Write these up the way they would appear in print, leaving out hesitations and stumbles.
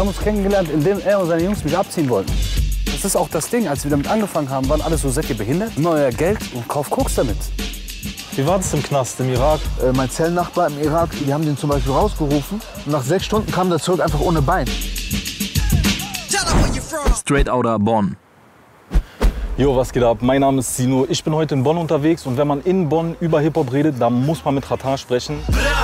haben uns kennengelernt, indem er und seine Jungs mich abziehen wollten. Das ist auch das Ding, als wir damit angefangen haben, waren alle so, seid ihr behindert? Nimm euer Geld und kauft Koks damit. Wie war das im Knast, im Irak? Mein Zellennachbar im Irak, die haben den zum Beispiel rausgerufen. Und nach 6 Stunden kam der zurück, einfach ohne Bein. Straight Outta Bonn. Jo, was geht ab? Mein Name ist Sino. Ich bin heute in Bonn unterwegs und wenn man in Bonn über Hip-Hop redet, dann muss man mit Xatar sprechen.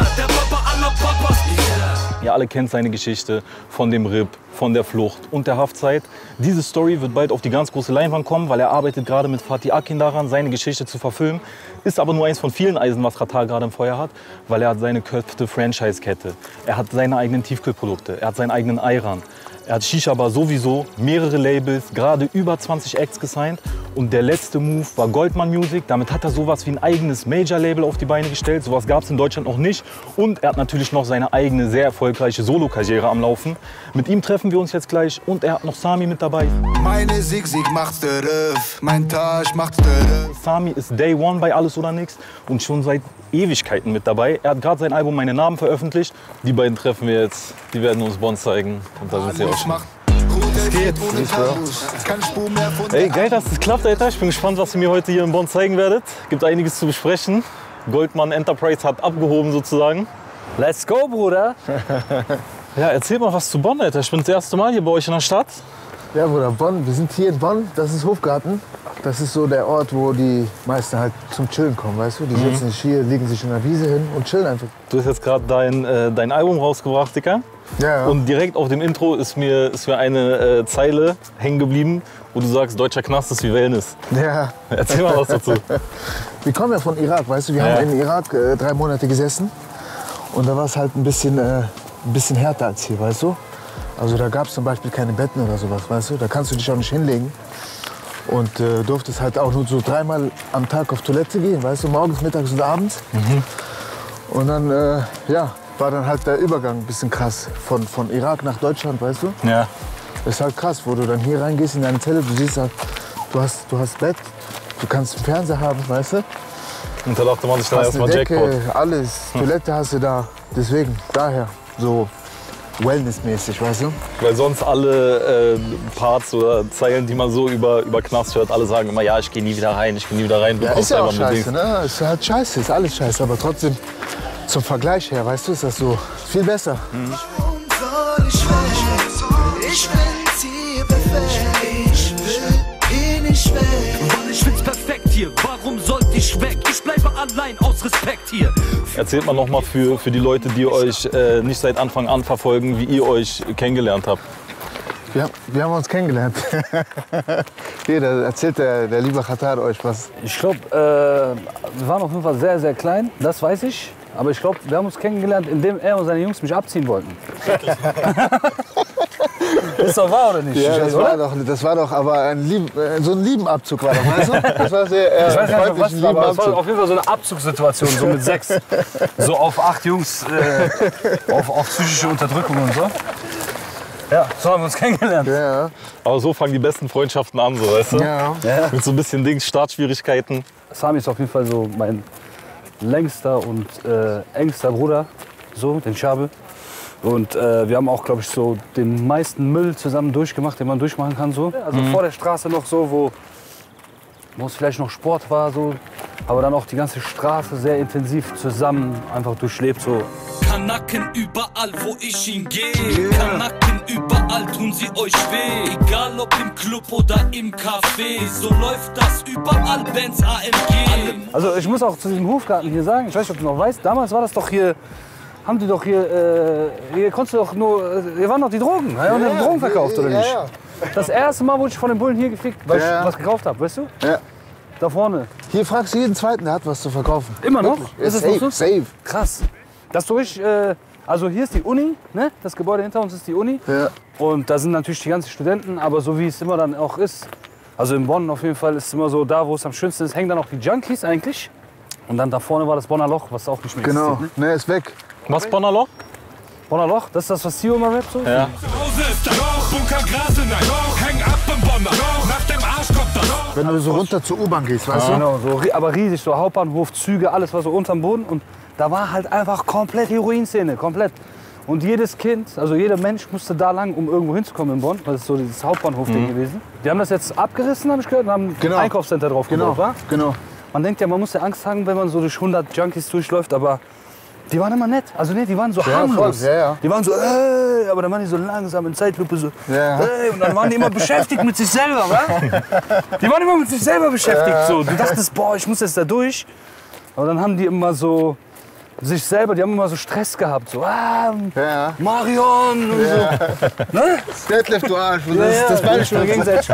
Ihr alle kennt seine Geschichte von dem RIP, von der Flucht und der Haftzeit. Diese Story wird bald auf die ganz große Leinwand kommen, weil er arbeitet gerade mit Fatih Akin daran, seine Geschichte zu verfilmen. Ist aber nur eins von vielen Eisen, was Xatar gerade im Feuer hat, weil er hat seine Köpfte Franchise-Kette. Er hat seine eigenen Tiefkühlprodukte, er hat seinen eigenen Ayran. Er hat Shisha-Bar sowieso, mehrere Labels, gerade über 20 Acts gesigned. Und der letzte Move war Goldman Music. Damit hat er sowas wie ein eigenes Major-Label auf die Beine gestellt. Sowas gab es in Deutschland noch nicht. Und er hat natürlich noch seine eigene, sehr erfolgreiche Solo-Karriere am Laufen. Mit ihm treffen wir uns jetzt gleich und er hat noch Sami mit dabei. Meine Sieg macht Riff, mein Taj macht Riff. Sami ist Day One bei Alles oder Nix und schon seit Ewigkeiten mit dabei. Er hat gerade sein Album Meine Namen veröffentlicht. Die beiden treffen wir jetzt. Die werden uns Bonn zeigen. Und da sind sie auch schon. Es geht. Ey, geil, dass es klappt, Alter. Ich bin gespannt, was ihr mir heute hier in Bonn zeigen werdet. Gibt einiges zu besprechen. Goldman Enterprise hat abgehoben sozusagen. Let's go, Bruder! Ja, erzähl mal was zu Bonn, Alter. Ich bin das erste Mal hier bei euch in der Stadt. Ja, Bruder, Bonn. Wir sind hier in Bonn. Das ist Hofgarten. Das ist so der Ort, wo die meisten halt zum Chillen kommen, weißt du? Die sitzen sich hier, legen sich in der Wiese hin und chillen einfach. Du hast jetzt gerade dein Album rausgebracht, Dicker. Ja. Und direkt auf dem Intro ist mir eine Zeile hängen geblieben, wo du sagst, deutscher Knast ist wie Wellness. Ja. Erzähl mal was dazu. Wir kommen ja von Irak, weißt du? Wir haben in Irak 3 Monate gesessen. Und da war es halt ein bisschen härter als hier, weißt du? Also da gab es zum Beispiel keine Betten oder sowas, weißt du? Da kannst du dich auch nicht hinlegen. Und durftest halt auch nur so 3-mal am Tag auf Toilette gehen, weißt du? Morgens, mittags und abends. Und dann, war dann halt der Übergang ein bisschen krass. Von Irak nach Deutschland, weißt du? Ja. Das ist halt krass, wo du dann hier reingehst in deine Zelle, du siehst halt, du hast Bett, du kannst einen Fernseher haben, weißt du? Und da dachte man sich dann Hast erstmal eine Decke, Jackpot. alles, Toilette hast du da. Deswegen, daher, so wellnessmäßig, weißt du? Weil sonst alle Parts oder Zeilen, die man so über Knast hört, alle sagen immer, ja, ich gehe nie wieder rein, ich gehe nie wieder rein. Du Ja, kommst ist ja auch einfach mit scheiße, ne? Ist halt scheiße, ist alles scheiße, aber trotzdem zum Vergleich her, weißt du, ist das so viel besser. Ich find's hier perfekt. Ich will hier nicht weg. Weil ich find's perfekt hier. Warum sollte ich weg? Ich bleibe allein aus Respekt hier. Erzählt mal noch mal für die Leute, die euch nicht seit Anfang an verfolgen, wie ihr euch kennengelernt habt. Wir haben uns kennengelernt. Hier, da erzählt der liebe Xatar euch was. Ich glaube, wir waren auf jeden Fall sehr, sehr klein, das weiß ich. Aber ich glaube, wir haben uns kennengelernt, indem er und seine Jungs mich abziehen wollten. Ist doch wahr, oder nicht? Ja, das war doch aber so ein Liebenabzug war das, weißt du? Das war sehr, Ich weiß gar nicht, was das war, aber es war Liebenabzug. auf jeden Fall so eine Abzugssituation, so mit 6. So auf 8 Jungs, auf psychische Unterdrückung und so. Ja, so haben wir uns kennengelernt. Ja, Aber so fangen die besten Freundschaften an, so, weißt du? ja. Mit so ein bisschen Startschwierigkeiten. Sami ist auf jeden Fall so mein längster und engster Bruder, so, den Schabe. Und wir haben auch, glaube ich, so den meisten Müll zusammen durchgemacht, den man durchmachen kann. So. Also vor der Straße noch so, wo es vielleicht noch Sport war, so. Aber dann auch die ganze Straße sehr intensiv zusammen einfach durchlebt. So. Kanaken überall, wo ich hingehe. Kanaken überall, tun sie euch weh. Egal ob im Club oder im Café. So läuft das überall, Benz AMG. Also ich muss auch zu diesem Hofgarten hier sagen, ich weiß nicht, ob du noch weißt, damals war das doch hier, haben die doch hier konntest du doch nur, hier waren doch die Drogen, haben die Drogen verkauft oder nicht? Ja. Das erste Mal wurde ich von den Bullen hier gefickt, weil ich was gekauft habe, weißt du? Ja. Da vorne. Hier fragst du jeden Zweiten, der hat was zu verkaufen. Immer noch? Wirklich. Ist es safe, noch so? safe. Krass. Das durch, also hier ist die Uni, ne? Das Gebäude hinter uns ist die Uni. Ja. Und da sind natürlich die ganzen Studenten, aber so wie es immer dann auch ist. Also in Bonn auf jeden Fall ist es immer so, da wo es am schönsten ist, hängen dann auch die Junkies eigentlich. Und dann da vorne war das Bonner Loch, was auch nicht mehr Genau, existiert. Ne? ne, ist weg. Was, Bonner Loch? Bonner Loch, das ist das, was Tio immer rappt so? Ja. Hause ist da Loch, Bunker Gras in ein Loch, häng ab im Bonner Loch, nach dem Arsch kommt da Loch. Wenn du so runter zur U-Bahn gehst, weißt du? Genau, so, aber riesig, so Hauptbahnhof, Züge, alles war so unterm Boden. Und da war halt einfach komplett Heroinszene, komplett. Und jedes Kind, also jeder Mensch musste da lang, um irgendwo hinzukommen in Bonn. Das ist so dieses Hauptbahnhof-Ding gewesen. Die haben das jetzt abgerissen, habe ich gehört, und haben ein Einkaufscenter drauf gebaut, wa? Genau. Man denkt ja, man muss ja Angst haben, wenn man so durch 100 Junkies durchläuft, aber die waren immer nett. Also nee, die waren so harmlos. Voll, ja. Die waren so, aber dann waren die so langsam in Zeitlupe so, Ja. und dann waren die immer beschäftigt mit sich selber, wa? Die waren immer mit sich selber beschäftigt, so. Du dachtest, boah, ich muss jetzt da durch. Aber dann haben die immer so sich selber, die haben immer so Stress gehabt, so, Marion und so. Ne? Deadlift, du Arsch. Das war nicht nur gegenseitig.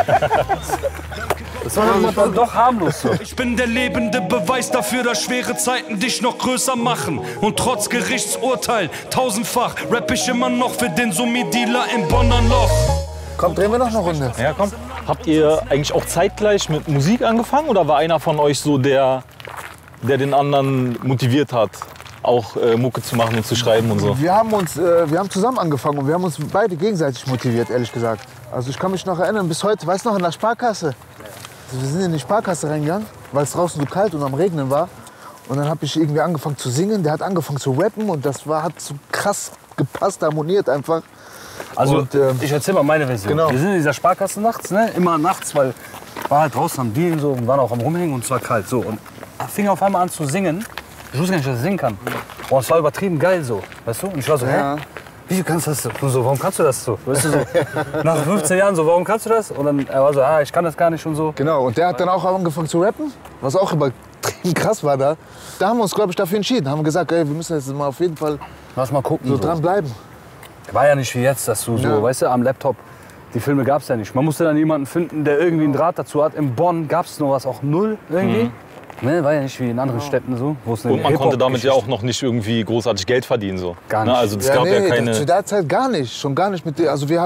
Das war dann doch harmlos so. Ich bin der lebende Beweis dafür, dass schwere Zeiten dich noch größer machen. Und trotz Gerichtsurteil tausendfach rapp ich immer noch für den Summi-Dealer im Bonner Loch. Komm, drehen wir noch eine Runde. Ja, komm. Habt ihr eigentlich auch zeitgleich mit Musik angefangen oder war einer von euch so der den anderen motiviert hat, auch Mucke zu machen und zu schreiben und so? Wir haben zusammen angefangen und wir haben uns beide gegenseitig motiviert, ehrlich gesagt. Also ich kann mich noch erinnern, bis heute, weißt du noch, in der Sparkasse. Wir sind in die Sparkasse reingegangen, weil es draußen so kalt und am Regnen war. Und dann habe ich irgendwie angefangen zu singen, der hat angefangen zu rappen und das hat so krass gepasst, harmoniert einfach. Also Und, ich erzähl mal meine Version. Genau. Wir sind in dieser Sparkasse nachts, ne? Immer nachts, weil war halt draußen am Dealen so und waren auch am Rumhängen und es war kalt. So. Und er fing auf einmal an zu singen. Ich wusste gar nicht, dass er singen kann. Und es war übertrieben geil so, weißt du? Und ich war so, hä? Wie kannst du das so? Und so, warum kannst du das so? Weißt du, so nach 15 Jahren so, warum kannst du das? Und dann er war so, ich kann das gar nicht und so. Genau, und der hat dann auch angefangen zu rappen, was auch übertrieben krass war da. Da haben wir uns, glaube ich, dafür entschieden. Haben gesagt, ey, wir müssen jetzt mal auf jeden Fall Lass mal gucken. so dranbleiben. War ja nicht wie jetzt, dass du so, weißt du, am Laptop, die Filme gab es ja nicht. Man musste dann jemanden finden, der irgendwie einen Draht dazu hat. In Bonn gab es noch was, auch null irgendwie. Ne, war ja nicht wie in anderen Städten so. Wo es eine Und man konnte damit ja Hip-Hop-Geschichte- auch noch nicht irgendwie großartig Geld verdienen. So. Gar nicht. Ne? Also es gab ja keine... Zu der Zeit gar nicht, schon gar nicht. Also die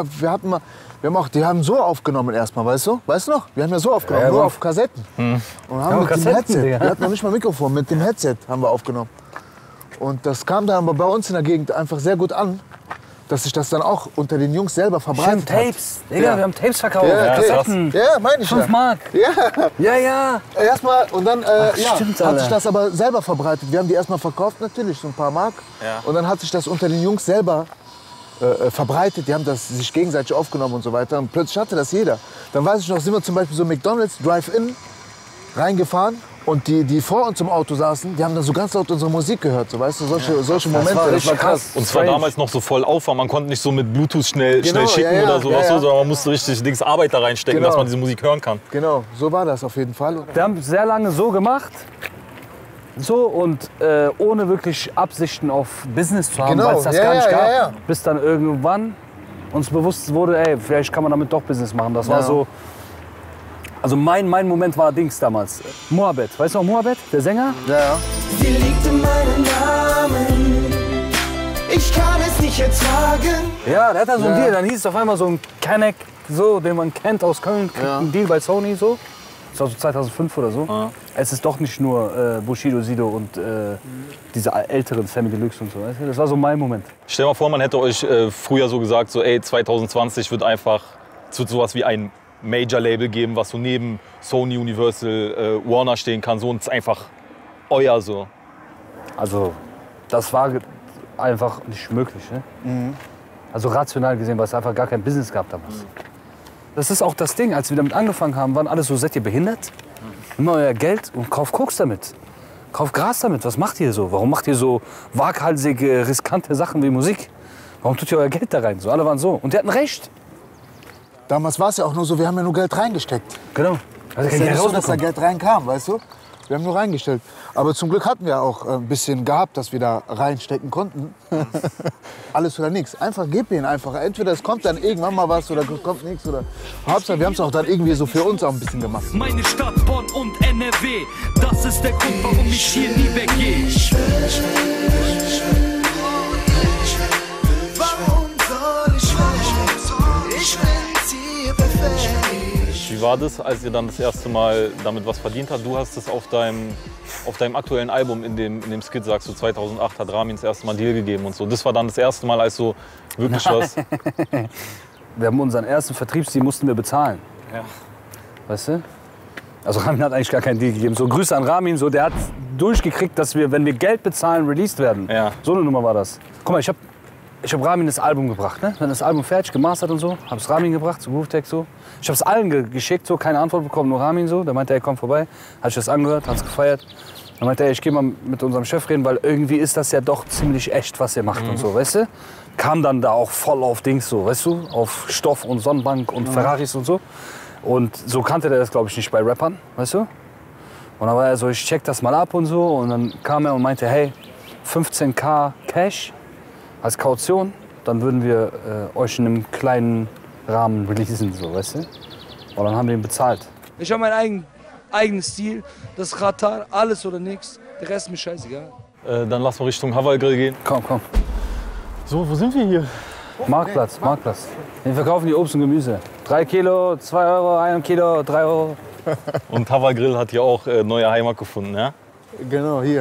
haben so aufgenommen erstmal, weißt du? Weißt du noch? Wir haben ja so aufgenommen, Ja, nur Bro. auf Kassetten. Und haben mit dem Kassetten, Headset, Digga. wir hatten noch nicht mal Mikrofon, mit dem Headset haben wir aufgenommen. Und das kam dann aber bei uns in der Gegend einfach sehr gut an, dass sich das dann auch unter den Jungs selber verbreitet Stimmt, Tapes. Digga, wir haben Tapes verkauft. Ja, Kassetten. Ja, meine ich 5 ja. Mark. Ja, Ja. erstmal und dann stimmt, hat Alter. sich das aber selber verbreitet. Wir haben die erstmal verkauft, natürlich, so ein paar Mark. Und dann hat sich das unter den Jungs selber verbreitet. Die haben das sich gegenseitig aufgenommen und so weiter. Und plötzlich hatte das jeder. Dann weiß ich noch, sind wir zum Beispiel so McDonald's Drive-In reingefahren. Und die vor uns im Auto saßen, die haben dann so ganz laut unsere Musik gehört. So, weißt du, solche Momente. das war krass. Und zwar damals noch so voll Aufwand. Man konnte nicht so mit Bluetooth schnell Genau, schicken ja, oder sowas, ja, ja. sondern man musste richtig Arbeit da reinstecken, Genau. dass man diese Musik hören kann. Genau, so war das auf jeden Fall. Wir haben sehr lange so gemacht. So und ohne wirklich Absichten auf Business zu haben, Genau, weil es das ja, gar nicht ja, gab. ja, ja. Bis dann irgendwann uns bewusst wurde, ey, vielleicht kann man damit doch Business machen. Das war so. Also mein Moment war Dings damals. Moabed. Weißt du noch Moabed, der Sänger? Ja. Sie liegt in meinem Namen. Ich kann es nicht ertragen. Ja, der hat da so einen Deal. Dann hieß es auf einmal so ein Kenneck, so, den man kennt aus Köln, kriegt einen Deal bei Sony so. Das war so 2005 oder so. Es ist doch nicht nur Bushido, Sido und diese älteren Sammy Deluxe und so. Weißt du? Das war so mein Moment. Stell dir mal vor, man hätte euch früher so gesagt, so, ey, 2020 wird einfach sowas wie ein Major-Label geben, was so neben Sony, Universal, Warner stehen kann. So, und es ist einfach euer so. Also, das war einfach nicht möglich. Ne? Also rational gesehen, weil es einfach gar kein Business gab damals. Das ist auch das Ding, als wir damit angefangen haben, waren alle so, seid ihr behindert? Nimm euer Geld und kauft Koks damit. Kauft Gras damit. Was macht ihr so? Warum macht ihr so waghalsige, riskante Sachen wie Musik? Warum tut ihr euer Geld da rein? So, alle waren so. Und die hatten recht. Damals war es ja auch nur so, wir haben ja nur Geld reingesteckt. Genau. Also Es ist ja nicht so, dass da Geld reinkam, weißt du? Wir haben nur reingestellt. Aber zum Glück hatten wir auch ein bisschen gehabt, dass wir da reinstecken konnten. Alles oder nichts. Einfach gib ihn einfach. Entweder es kommt dann irgendwann mal was oder es kommt nichts. Oder Hauptsache, wir haben es auch dann irgendwie so für uns auch ein bisschen gemacht. Meine Stadt Bonn und NRW, das ist der Grund, warum ich hier nie weggehe. Warum soll ich weg? Ich bin zielbefähigt. Wie war das, als ihr dann das erste Mal damit was verdient habt? Du hast es auf deinem aktuellen Album in dem Skit, sagst du, 2008 hat Ramin das erste Mal Deal gegeben und so. Das war dann das erste Mal, als so wirklich was... Wir haben unseren ersten Vertriebsdeal, mussten wir bezahlen. Ja. Weißt du? Also Ramin hat eigentlich gar keinen Deal gegeben. So Grüße an Ramin, so, der hat durchgekriegt, dass wir, wenn wir Geld bezahlen, released werden. Ja. So eine Nummer war das. Guck mal, ich habe ich habe Ramin das Album gebracht, ne? Dann das Album fertig, gemastert und so. Hab's Ramin gebracht, zu Groove Tech so. Ich hab's allen geschickt, so, keine Antwort bekommen, nur Ramin so. Der meinte, ey, komm vorbei. Hat ich das angehört, hat's gefeiert. Dann meinte er, ich geh mal mit unserem Chef reden, weil irgendwie ist das ja doch ziemlich echt, was ihr macht und so, weißt du? Kam dann da auch voll auf Dings so, weißt du? Auf Stoff und Sonnenbank und Ferraris und so. Und so kannte der das, glaube ich, nicht bei Rappern, weißt du? Und dann war er so, ich check das mal ab und so. Und dann kam er und meinte, hey, 15.000 Cash als Kaution, dann würden wir euch in einem kleinen Rahmen releasen, so, weißt du? Und dann haben wir ihn bezahlt. Ich habe meinen eigenen Stil, das Ratar, alles oder nichts. Der Rest ist mir scheißegal. Dann lass mal Richtung Hawaii Grill gehen. Komm, komm. So, wo sind wir hier? Marktplatz, Marktplatz. Wir verkaufen die Obst und Gemüse. 3 Kilo, 2 Euro, 1 Kilo, 3 Euro. Und Hawaii Grill hat hier auch neue Heimat gefunden, ja? Genau, hier.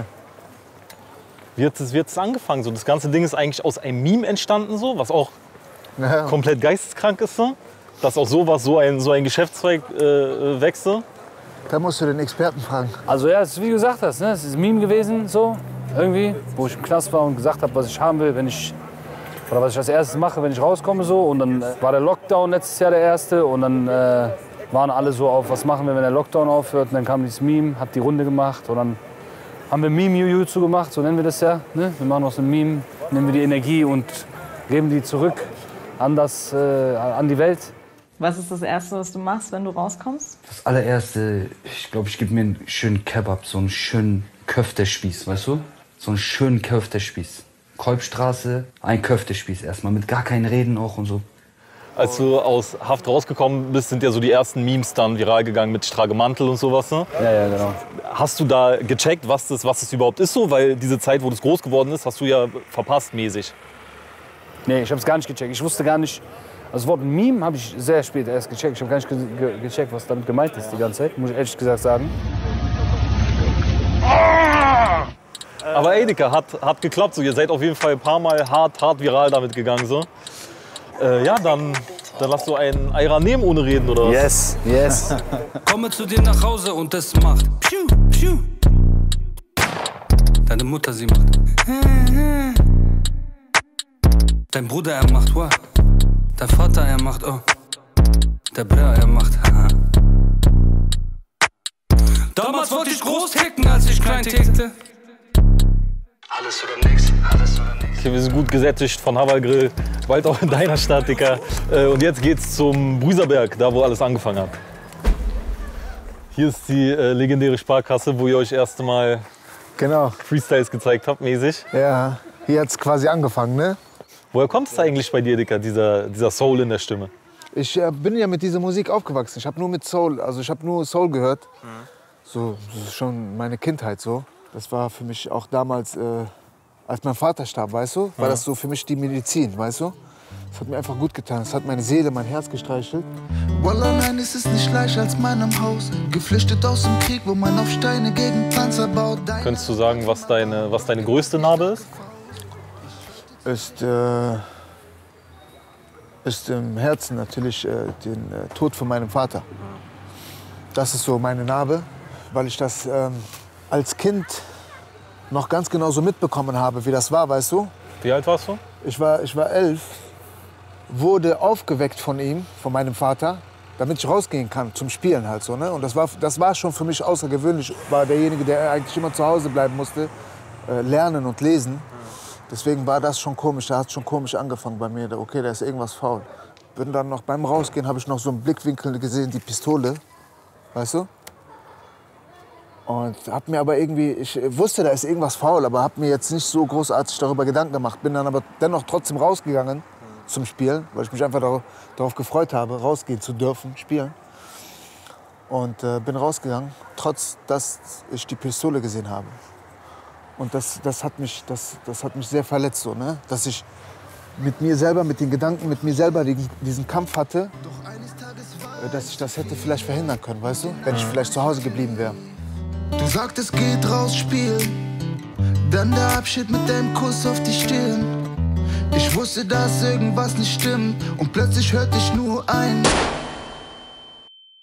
Wie hat es angefangen? So, das ganze Ding ist eigentlich aus einem Meme entstanden, so, was auch komplett geisteskrank ist. So. Dass auch sowas, so ein Geschäftszweig wächst. Da musst du den Experten fragen. Also ja, es ist wie du gesagt hast, ne? Es ist ein Meme gewesen, so, irgendwie, wo ich im Knast war und gesagt habe, was ich haben will, oder was ich als erstes mache, wenn ich rauskomme, so. Und dann war der Lockdown letztes Jahr der erste und dann waren alle so auf, was machen wir, wenn der Lockdown aufhört. Und dann kam dieses Meme, hat die Runde gemacht und dann haben wir Meme-Jujutsu gemacht, so nennen wir das ja. Ne? Wir machen aus einem Meme, nehmen wir die Energie und geben die zurück an die Welt. Was ist das Erste, was du machst, wenn du rauskommst? Das allererste, ich glaube, ich gebe mir einen schönen Kebab, so einen schönen Köftespieß, weißt du? So einen schönen Köftespieß. Kolbstraße, ein Köftespieß erstmal, mit gar keinen Reden auch und so. Als du aus Haft rausgekommen bist, sind ja so die ersten Memes dann viral gegangen mit Stragemantel und sowas. Ne? Ja, genau. Hast du da gecheckt, was das überhaupt ist so? Weil diese Zeit, wo das groß geworden ist, hast du ja verpasst mäßig. Nee, ich habe es gar nicht gecheckt. Ich wusste gar nicht, das Wort Meme habe ich sehr spät erst gecheckt. Ich habe gar nicht gecheckt, was damit gemeint ist die ganze Zeit, muss ich ehrlich gesagt sagen. Aber Edeka hat geklappt. So. Ihr seid auf jeden Fall ein paar Mal hart viral damit gegangen. So. Ja, dann lass du einen Ayran nehmen ohne reden, oder was? Yes. Komme zu dir nach Hause und es macht Piu, Piu. Deine Mutter, sie macht Dein Bruder, er macht Wa. Der Vater, er macht Oh. Der Bra, er macht Ha. Damals wollte ich groß ticken, als ich klein tickte. Alles oder nix, alles oder nix. Okay, wir sind gut gesättigt von Hawaii Grill, bald auch in deiner Stadt, Dicker. Und jetzt geht's zum Brüserberg, da wo alles angefangen hat. Hier ist die legendäre Sparkasse, wo ihr euch erst mal Genau. Freestyles gezeigt habt, mäßig. Ja, hier hat es quasi angefangen, ne? Woher kommt es eigentlich bei dir, Dicker, dieser Soul in der Stimme? Ich bin ja mit dieser Musik aufgewachsen. Ich habe nur mit Soul, also ich habe nur Soul gehört. So, das ist schon meine Kindheit so. Das war für mich auch damals, als mein Vater starb, weißt du, war das so für mich die Medizin, weißt du? Das hat mir einfach gut getan. Das hat meine Seele, mein Herz gestreichelt. Wallah, nein, es ist nicht leicht als meinem Haus. Geflüchtet aus dem Krieg, wo man auf Steine gegen Panzer baut. Könntest du sagen, was deine größte Narbe ist? Ist im Herzen natürlich den Tod von meinem Vater. Das ist so meine Narbe, weil ich das als Kind noch ganz genau so mitbekommen habe, wie das war, weißt du? Wie alt warst du? Ich war 11, wurde aufgeweckt von ihm, von meinem Vater, damit ich rausgehen kann zum Spielen halt so, ne? Und das war schon für mich außergewöhnlich. War derjenige, der eigentlich immer zu Hause bleiben musste, lernen und lesen. Deswegen war das schon komisch. Da hat es schon komisch angefangen bei mir. Okay, da ist irgendwas faul. Bin dann noch beim Rausgehen habe ich noch so einen Blickwinkel gesehen, die Pistole, weißt du? Und hab mir aber irgendwie, ich wusste, da ist irgendwas faul, aber habe mir jetzt nicht so großartig darüber Gedanken gemacht. Bin dann aber dennoch trotzdem rausgegangen zum Spielen, weil ich mich einfach darauf gefreut habe, rausgehen zu dürfen, spielen. Und bin rausgegangen, trotz dass ich die Pistole gesehen habe. Und das hat mich sehr verletzt, so, ne? Dass ich mit mir selber, mit den Gedanken, mit mir selber diesen Kampf hatte, dass ich das hätte vielleicht verhindern können, weißt du? Wenn ich vielleicht zu Hause geblieben wäre. Du sagtest, geht raus, spielen. Dann der Abschied mit deinem Kuss auf die Stirn. Ich wusste, dass irgendwas nicht stimmt. Und plötzlich hörte ich nur ein.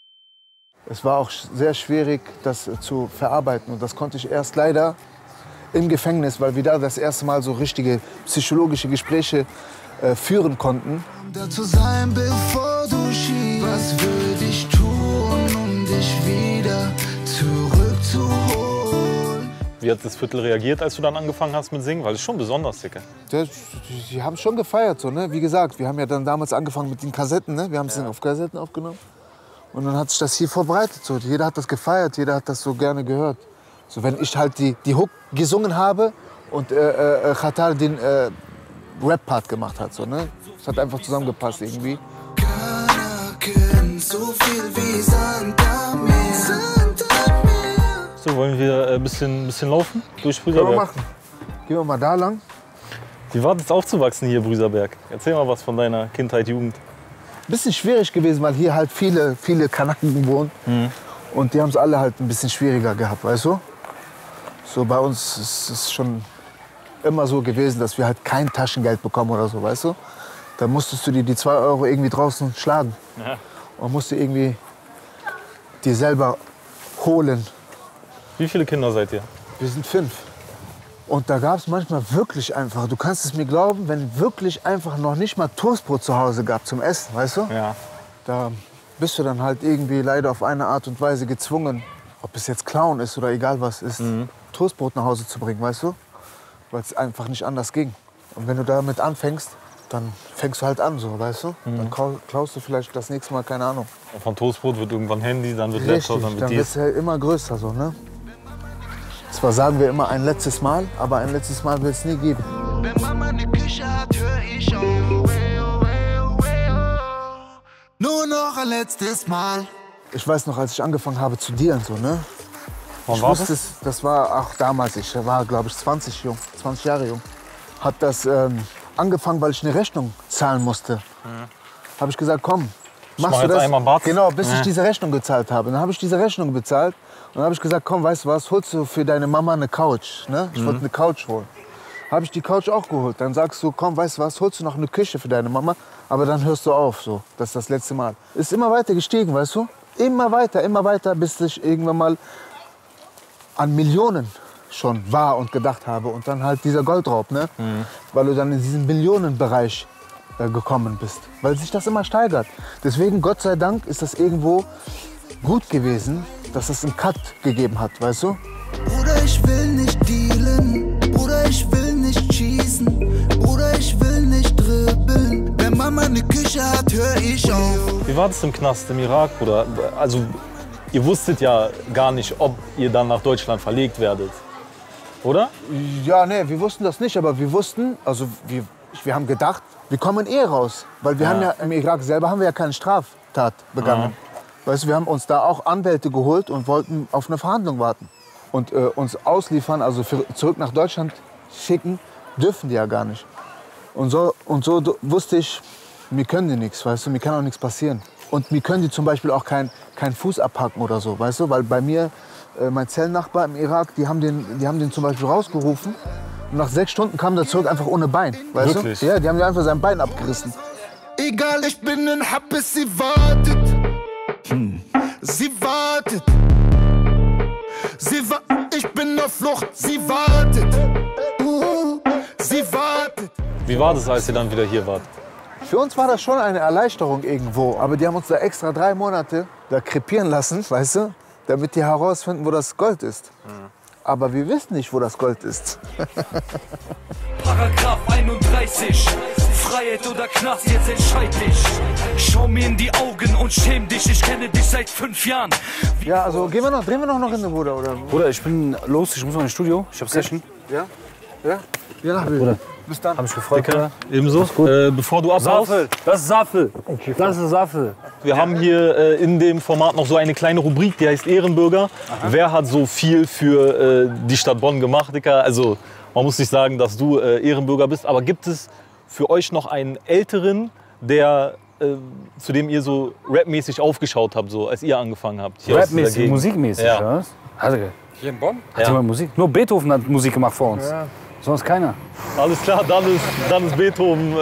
Es war auch sehr schwierig, das zu verarbeiten. Und das konnte ich erst leider im Gefängnis, weil wir da das erste Mal so richtige psychologische Gespräche führen konnten. Da zu sein, bevor du schießt. Was würde ich tun, um dich wieder zurückzuholen? Wie hat das Viertel reagiert, als du dann angefangen hast mit Singen? Weil das ist schon besonders, Digga. Die haben schon gefeiert, so, ne? Wie gesagt, wir haben ja dann damals angefangen mit den Kassetten, ne? Wir haben es dann auf Kassetten aufgenommen. Und dann hat sich das hier verbreitet. So. Jeder hat das gefeiert, jeder hat das so gerne gehört. So, wenn ich halt die Hook gesungen habe und Xatar den Rap-Part gemacht hat. So, ne? Das hat einfach zusammengepasst irgendwie. Kanaken, so viel wie Sand am Meer. So, wollen wir ein bisschen laufen durch Können wir Brüserberg? machen. Gehen wir mal da lang. Wie war das aufzuwachsen hier, Brüserberg? Erzähl mal was von deiner Kindheit, Jugend. Bisschen schwierig gewesen, weil hier halt viele Kanaken wohnen. Und die haben es alle halt ein bisschen schwieriger gehabt, weißt du? So bei uns ist es schon immer so gewesen, dass wir halt kein Taschengeld bekommen oder so, weißt du? Da musstest du dir die 2 Euro irgendwie draußen schlagen. Ja. Und musst du irgendwie dir selber holen. Wie viele Kinder seid ihr? Wir sind 5. Und da gab es manchmal wirklich einfach, du kannst es mir glauben, wenn wirklich einfach noch nicht mal Toastbrot zu Hause gab zum Essen, weißt du? Ja. Da bist du dann halt irgendwie leider auf eine Art und Weise gezwungen, ob es jetzt Clown ist oder egal was ist, Toastbrot nach Hause zu bringen, weißt du? Weil es einfach nicht anders ging. Und wenn du damit anfängst, dann fängst du halt an, so, weißt du? Dann klaust du vielleicht das nächste Mal, keine Ahnung. Von Toastbrot wird irgendwann Handy, dann wird Richtig, Laptop, dann wird dann wird es ja immer größer, so, ne? Zwar sagen wir immer ein letztes Mal, aber ein letztes Mal wird es nie geben. Wenn Mama eine Küche hat, hör ich auf. Nur noch ein letztes Mal. Ich weiß noch, als ich angefangen habe zu dealen, so, ne? Wann Ich war wusste es, das war auch damals, ich war, glaube ich, 20 Jahre jung. Hat das angefangen, weil ich eine Rechnung zahlen musste. Habe ich gesagt, komm, mach machst du jetzt das? einmal Bad. Genau, bis ich diese Rechnung gezahlt habe. Dann habe ich diese Rechnung bezahlt und dann habe ich gesagt, komm, weißt du was, holst du für deine Mama eine Couch, ne? Ich wollte eine Couch holen. Habe ich die Couch auch geholt. Dann sagst du, komm, weißt du was, holst du noch eine Küche für deine Mama, aber dann hörst du auf, so. Das ist das letzte Mal. Ist immer weiter gestiegen, weißt du? Immer weiter, bis ich irgendwann mal an Millionen schon war und gedacht habe. Und dann halt dieser Goldraub, ne? Weil du dann in diesen Millionenbereich gekommen bist. Weil sich das immer steigert. Deswegen, Gott sei Dank, ist das irgendwo gut gewesen, dass es einen Cut gegeben hat, weißt du? Bruder, ich will nicht dealen. Bruder, ich will nicht schießen. Bruder, ich will nicht dribbeln. Wenn Mama eine Küche hat, hör ich auf. Wie war das im Knast im Irak, Bruder? Also, ihr wusstet ja gar nicht, ob ihr dann nach Deutschland verlegt werdet, oder? Ja, nee, wir wussten das nicht, aber wir wussten, also wir haben gedacht, wir kommen eh raus. Weil wir haben ja im Irak selber haben wir ja keine Straftat begangen. Weißt du, wir haben uns da auch Anwälte geholt und wollten auf eine Verhandlung warten. Und uns ausliefern, also zurück nach Deutschland schicken, dürfen die ja gar nicht. Und so wusste ich, mir können die nichts, weißt du, mir kann auch nichts passieren. Und mir können die zum Beispiel auch keinen Fuß abhacken oder so, weißt du, weil bei mir, mein Zellennachbar im Irak, die haben den zum Beispiel rausgerufen. Und nach 6 Stunden kam der zurück einfach ohne Bein, weißt Wirklich? du? Ja, die haben dir einfach sein Bein abgerissen. Egal, ich bin in Happes, sie wartet. Sie wartet. Ich bin auf Flucht, sie wartet. Sie wartet. Wie war das, als ihr dann wieder hier wart? Für uns war das schon eine Erleichterung irgendwo, aber die haben uns da extra 3 Monate da krepieren lassen, weißt du, damit die herausfinden, wo das Gold ist. Aber wir wissen nicht, wo das Gold ist. Paragraph 31, Freiheit oder Knast, jetzt entscheid dich. Schau mir in die Augen und schäm dich, ich kenne dich seit 5 Jahren. Ja, also drehen wir noch in den Bruder, oder? Bruder, ich bin los, ich muss noch ins Studio. Ich hab Session. Ja? Ja? Ja, Bruder. Bis dann. Hab ich gefreut, Bruder. Ebenso. Bevor du abhaust, Saffel, das ist Saffel. Das ist Saffel. wir haben hier in dem Format noch so eine kleine Rubrik, die heißt Ehrenbürger. Wer hat so viel für die Stadt Bonn gemacht, Dicker? Also man muss nicht sagen, dass du Ehrenbürger bist, aber gibt es für euch noch einen Älteren, der zu dem ihr so rapmäßig aufgeschaut habt, so als ihr angefangen habt? Hier aus dieser Rapmäßig, Gegend? musikmäßig, Ja. oder was? Also, Hier in Bonn? hat jemand Musik? Nur Beethoven hat Musik gemacht vor uns. Ja. Sonst keiner. Alles klar, dann ist Beethoven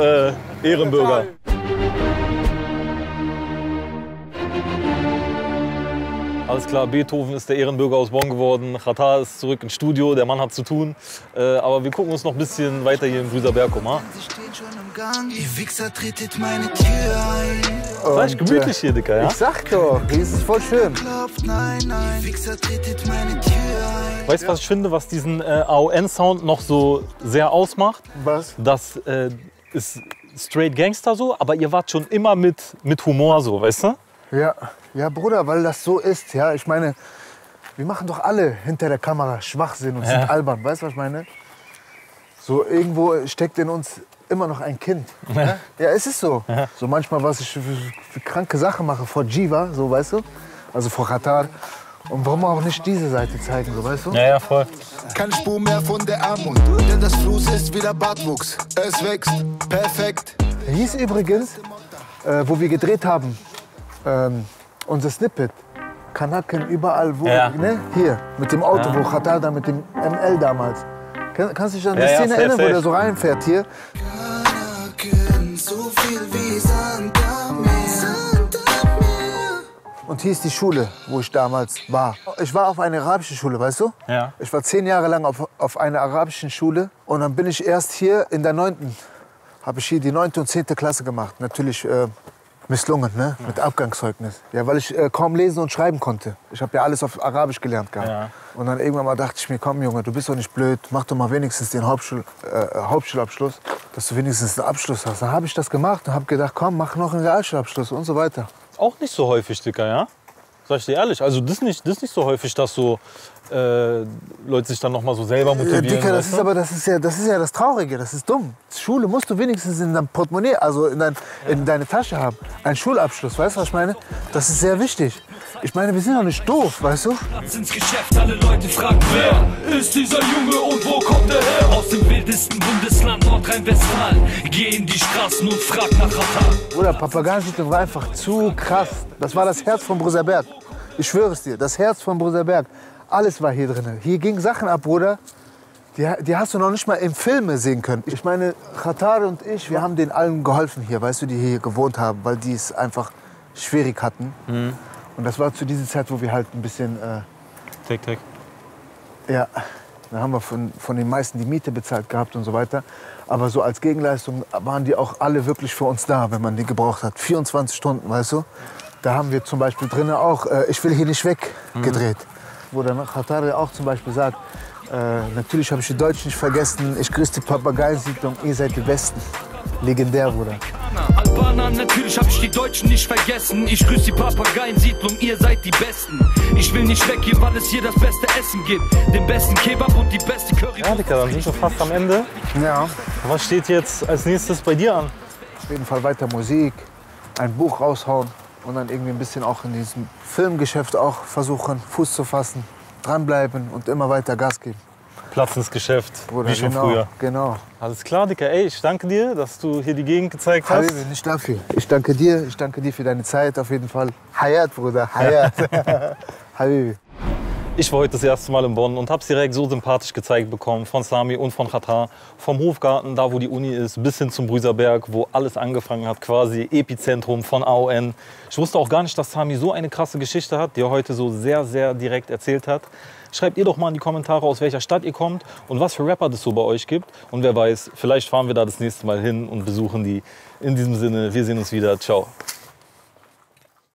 Ehrenbürger. Alles klar, Beethoven ist der Ehrenbürger aus Bonn geworden. Xatar ist zurück ins Studio, der Mann hat zu tun. Aber wir gucken uns noch ein bisschen weiter hier im Brüserberg um. Ihr Wichser tretet meine Tür ein. Das ist gemütlich hier, Dicker, ja? Ich sag doch, hier ist es voll schön. Ihr Wichser tretet meine Tür ein. Weißt du, was ich finde, was diesen AON-Sound noch so sehr ausmacht? Was? Das ist straight Gangster so, aber ihr wart schon immer mit Humor so, weißt du? Ja, ja, Bruder, weil das so ist. Ja, ich meine, wir machen doch alle hinter der Kamera Schwachsinn und sind albern. Weißt du, was ich meine? So irgendwo steckt in uns immer noch ein Kind. Ja, ja, es ist so. Ja. So manchmal, was ich für kranke Sachen mache vor Jiva, so, weißt du? Also vor Xatar. Und warum auch nicht diese Seite zeigen, so, weißt du? Ja, ja, voll. Keine Spur mehr von der Armut, denn das Fluss ist wieder Bartwuchs. Es wächst, perfekt. Hieß übrigens, wo wir gedreht haben, unser Snippet, Kanaken überall, wo, ne? Hier, mit dem Auto, wo Xatar da mit dem ML damals. Kannst du dich an die Szene erinnern, wo der so reinfährt hier? Kanaken, so viel wie Sand am Meer. Und hier ist die Schule, wo ich damals war. Ich war auf einer arabischen Schule, weißt du? Ja. Ich war 10 Jahre lang auf einer arabischen Schule. Und dann bin ich erst hier in der 9. Habe ich hier die 9. und 10. Klasse gemacht. Natürlich misslungen, ne? Mit Abgangszeugnis. Ja, weil ich kaum lesen und schreiben konnte. Ich habe ja alles auf Arabisch gelernt gehabt. Ja. Und dann irgendwann mal dachte ich mir, komm Junge, du bist doch nicht blöd. Mach doch mal wenigstens den Hauptschulabschluss, dass du wenigstens einen Abschluss hast. Dann habe ich das gemacht und habe gedacht, komm, mach noch einen Realschulabschluss und so weiter. Auch nicht so häufig, Dicker, ja? Sag ich dir ehrlich. Also das ist nicht so häufig, dass so Leute sich dann noch mal so selber motivieren. Dicker, das ist ja das Traurige, das ist dumm. Schule musst du wenigstens in deinem Portemonnaie, also in deine Tasche haben. Ein Schulabschluss, weißt du, was ich meine? Das ist sehr wichtig. Ich meine, wir sind doch nicht doof, weißt du? Ins Geschäft, alle Leute fragen, wer ist dieser Junge und wo kommt er her? Aus dem wildesten Bundesland Nordrhein-Westfalen. Geh in die Straßen und frag nach Xatar. Bruder, Papageiensiedlung war einfach zu krass. Das war das Herz von Brüserberg. Ich schwöre es dir, das Herz von Brüserberg. Alles war hier drin. Hier gingen Sachen ab, Bruder, die hast du noch nicht mal im Filme sehen können. Ich meine, Xatar und ich, wir haben denen allen geholfen hier, weißt du, die hier gewohnt haben, weil die es einfach schwierig hatten. Mhm. Und das war zu dieser Zeit, wo wir halt ein bisschen... Tick. Ja, dann haben wir von den meisten die Miete bezahlt gehabt und so weiter. Aber so als Gegenleistung waren die auch alle wirklich für uns da, wenn man die gebraucht hat. 24 Stunden, weißt du. Da haben wir zum Beispiel drinnen auch Ich will hier nicht weg gedreht. Wo dann Xatar auch zum Beispiel sagt, natürlich habe ich die Deutschen nicht vergessen, ich grüße die Papageiensiedlung, ihr seid die Besten. Legendär, Bruder. Albaner, natürlich hab ich die Deutschen nicht vergessen. Ich grüße die Papageiensiedlung, ihr seid die Besten. Ich will nicht weg hier, weil es hier das beste Essen gibt. Den besten Kebab und die beste Curry. Ja, Dicker, dann sind wir fast am Ende. Ja. Was steht jetzt als nächstes bei dir an? Auf jeden Fall weiter Musik, ein Buch raushauen und dann irgendwie ein bisschen auch in diesem Filmgeschäft auch versuchen, Fuß zu fassen, dranbleiben und immer weiter Gas geben. Platz ins Geschäft, Bruder, wie schon früher. Genau. Alles klar, Dicker. Ey, ich danke dir, dass du hier die Gegend gezeigt hast. Habibi, nicht dafür. Ich danke dir für deine Zeit auf jeden Fall. Hayat, Bruder, Hayat. Habibi. Ich war heute das erste Mal in Bonn und habe es direkt so sympathisch gezeigt bekommen von Sami und von Xatar. Vom Hofgarten, da wo die Uni ist, bis hin zum Brüserberg, wo alles angefangen hat, quasi Epizentrum von AON. Ich wusste auch gar nicht, dass Sami so eine krasse Geschichte hat, die er heute so sehr, sehr direkt erzählt hat. Schreibt ihr doch mal in die Kommentare, aus welcher Stadt ihr kommt und was für Rapper es so bei euch gibt. Und wer weiß, vielleicht fahren wir da das nächste Mal hin und besuchen die. In diesem Sinne, wir sehen uns wieder. Ciao.